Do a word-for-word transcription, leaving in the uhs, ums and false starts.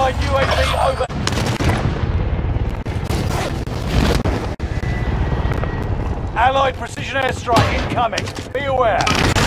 Allied U A V over. Allied precision airstrike incoming. Be aware.